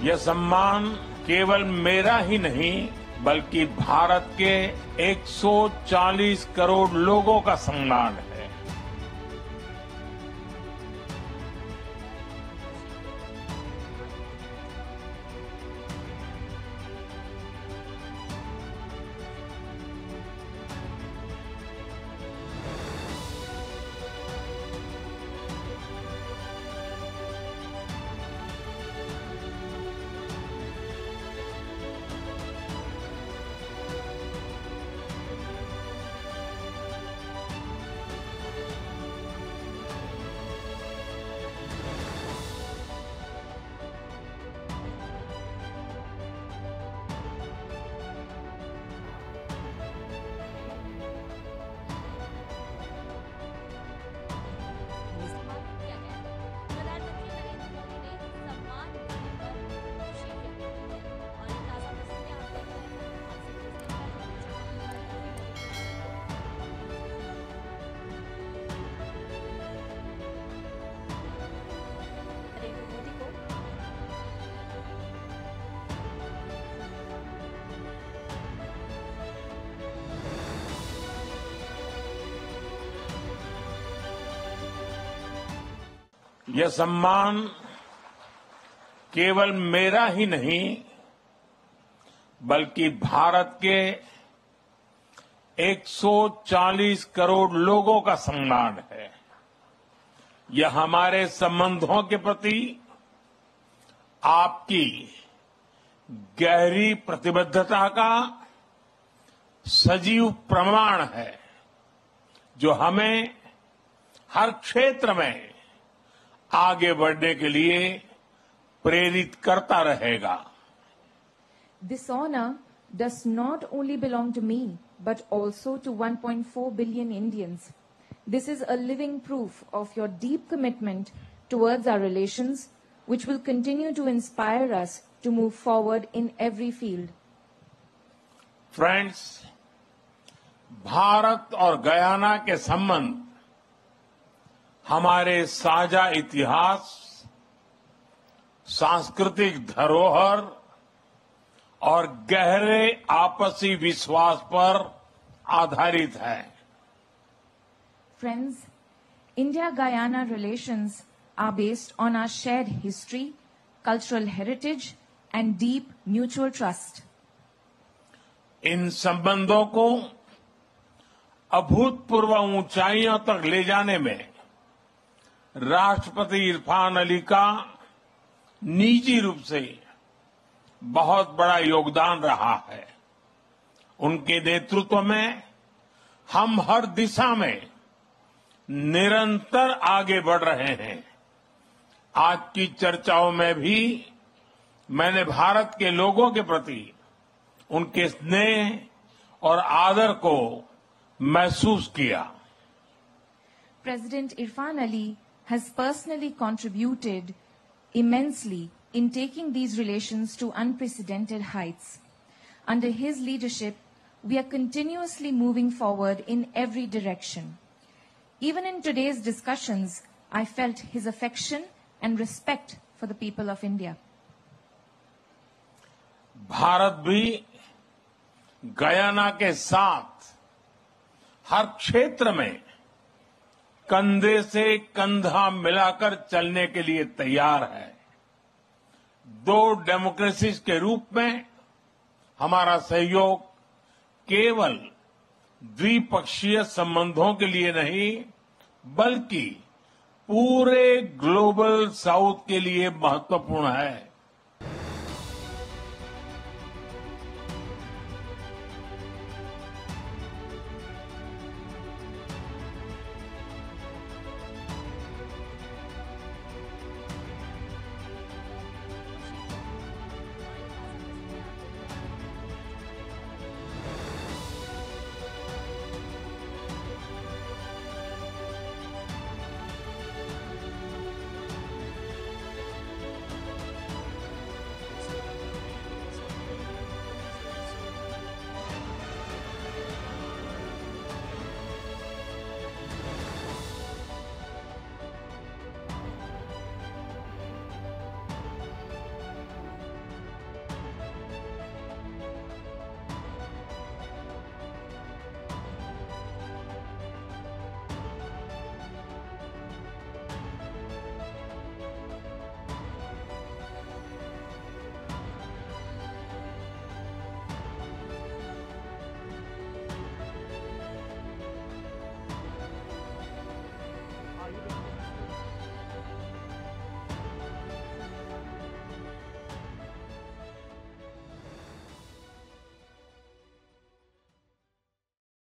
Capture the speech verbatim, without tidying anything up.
यह सम्मान केवल मेरा ही नहीं बल्कि भारत के एक सौ चालीस करोड़ लोगों का सम्मान है। यह सम्मान केवल मेरा ही नहीं बल्कि भारत के एक सौ चालीस करोड़ लोगों का सम्मान है। यह हमारे संबंधों के प्रति आपकी गहरी प्रतिबद्धता का सजीव प्रमाण है, जो हमें हर क्षेत्र में आगे बढ़ने के लिए प्रेरित करता रहेगा। This honor does not only belong to me, but also to one point four billion Indians. This is a living proof of your deep commitment towards our relations, which will continue to inspire us to move forward in every field. Friends, Bharat और Guyana के संबंध हमारे साझा इतिहास, सांस्कृतिक धरोहर और गहरे आपसी विश्वास पर आधारित है। Friends, India-Guyana relations are based on our shared history, cultural heritage and deep mutual trust. इन संबंधों को अभूतपूर्व ऊंचाइयों तक ले जाने में राष्ट्रपति इरफान अली का निजी रूप से बहुत बड़ा योगदान रहा है। उनके नेतृत्व में हम हर दिशा में निरंतर आगे बढ़ रहे हैं। आज की चर्चाओं में भी मैंने भारत के लोगों के प्रति उनके स्नेह और आदर को महसूस किया। President Irfan Ali has personally contributed immensely in taking these relations to unprecedented heights. Under his leadership, we are continuously moving forward in every direction. Even in today's discussions, I felt his affection and respect for the people of India. Bharat भी Guyana के साथ हर क्षेत्र में कंधे से कंधा मिलाकर चलने के लिए तैयार है। दो डेमोक्रेसीज के रूप में हमारा सहयोग केवल द्विपक्षीय संबंधों के लिए नहीं बल्कि पूरे ग्लोबल साउथ के लिए महत्वपूर्ण है।